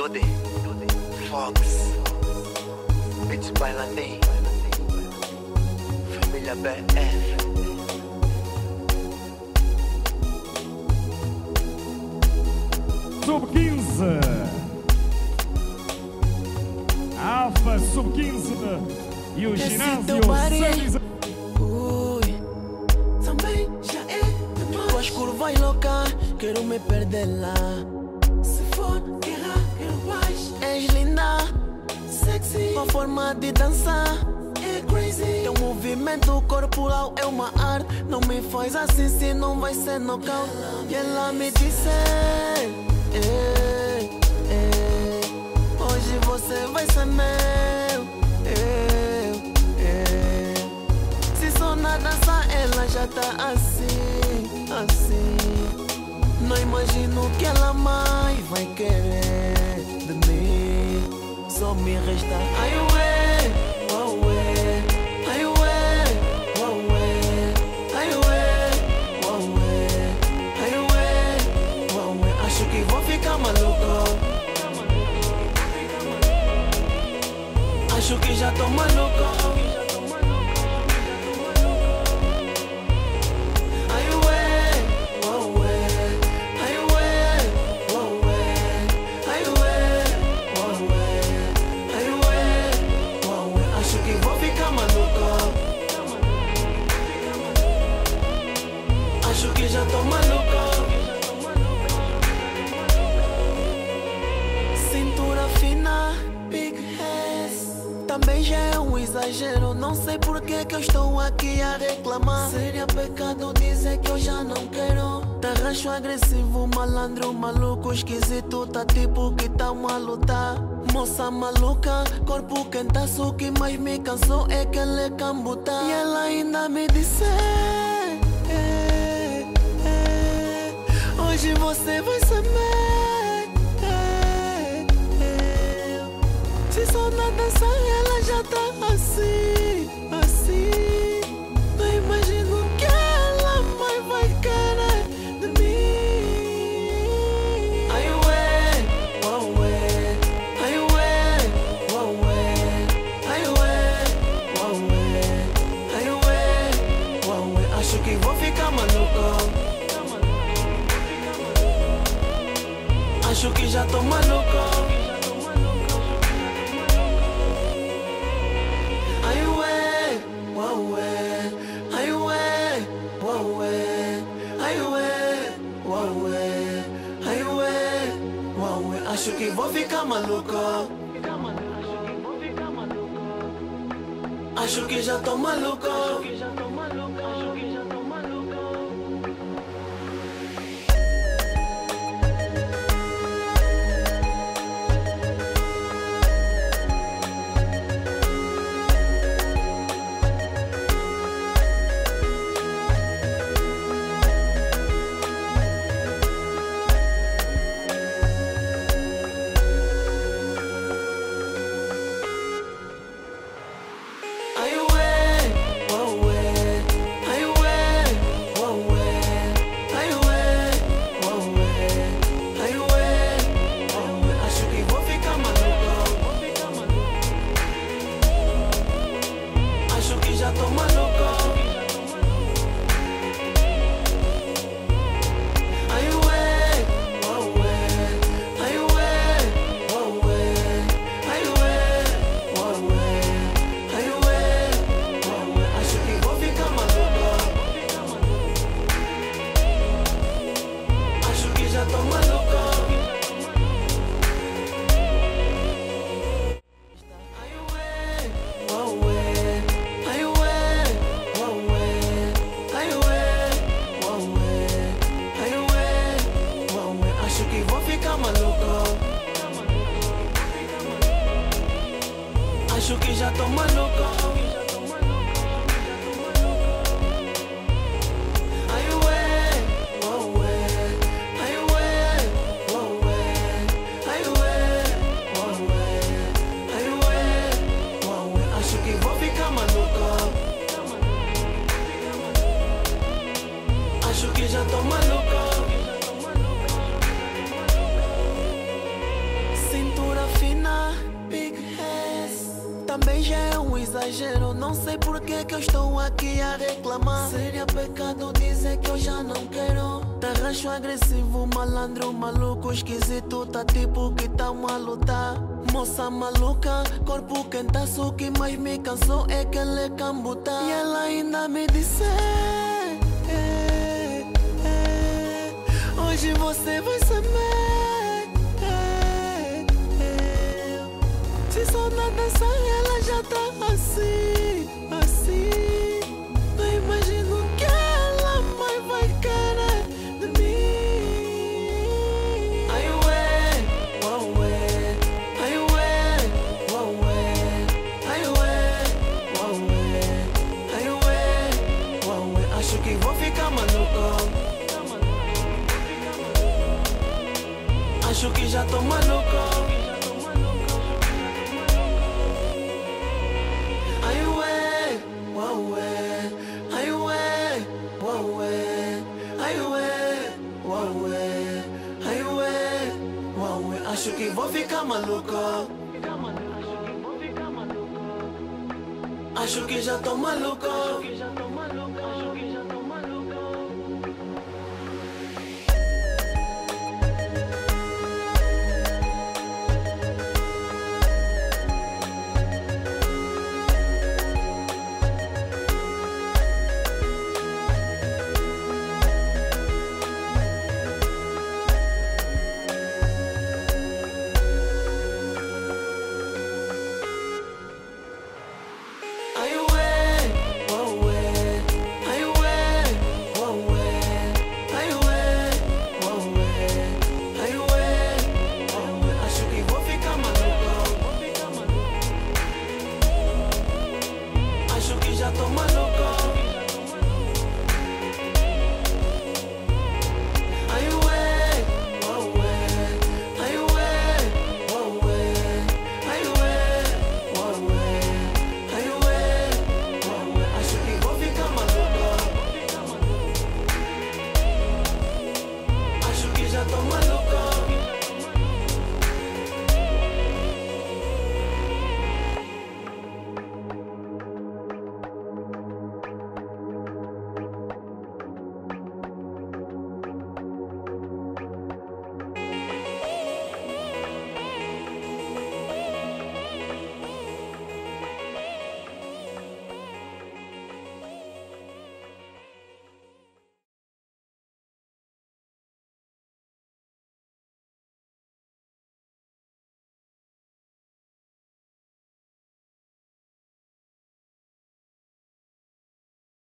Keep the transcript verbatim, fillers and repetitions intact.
Dude, Fox, Beats Bailanin, Família B F. Sub quinze, Alfa Sub quinze e o Esse ginásio teu body. Saniza. Ui, também já é demais. Tuas curvas loucas, quero me perder lá. Se for guerra, quero paz. És linda, sexy, tua forma de dançar é crazy. Teu movimento corporal é uma arte. Não me faz assim se não vai ser nocaute. E ela me disse, ei, ei, hoje você vai ser meu. Eu, eu. Se só na dança ela já tá assim, assim. Não imagino que ela mais vai querer de mim. Só me resta ai ué, ué, ai ué, ué, ai ué, ué, ai ué, ué. Acho que vou ficar maluco. Acho que já tô maluco. Ai ué, ué, ai ué, ué, ai ué, ué, ai ué, ué. Acho que vou ficar maluco. Acho que já tô maluco. Cintura fina, big ass. Também já é um exagero. Não sei por que que eu estou aqui a reclamar. Seria pecado dizer que eu já não quero. Tá rancho agressivo, malandro, maluco, esquisito. Tá tipo que tá uma luta. Moça maluca, corpo quentaço. O que mais me cansou é que ela é cambuta. E ela ainda me disse, é, é, hoje você vai ser meu. Se só na dança ela já tá assim, assim. Não imagino que ela mais vai querer de mim. Ai ué, ué, ai ué, ué, ai ué, ué, ai ué, ué. Acho que vou ficar maluco. Acho que já tô maluco. Acho que vou ficar maluco. Acho que já tô maluco. Acho que já tô maluco. Ai ué, ué, ai ué, ué, ai ué, ué, ai ué, ué. Acho que vou ficar maluco. Acho que já tô maluco. Sinto também já é um exagero. Não sei por que que eu estou aqui a reclamar. Seria pecado dizer que eu já não quero. Tarraxo agressivo, malandro, maluco, esquisito. Tá tipo que tá a lutar. Moça maluca, corpo quentaço. O que mais me cansou é que ela é cambuta. E ela ainda me disse: é, é, hoje você vai saber. Se só na dança ela já tá assim, assim. Não imagino que ela mais vai querer de mim. Ai ué, ué, ai ué, ué, ai ué, ué, ai ué, ué. Acho que vou ficar maluco. Acho que já tô maluco. Acho que vou ficar maluco. Acho que já tô maluco.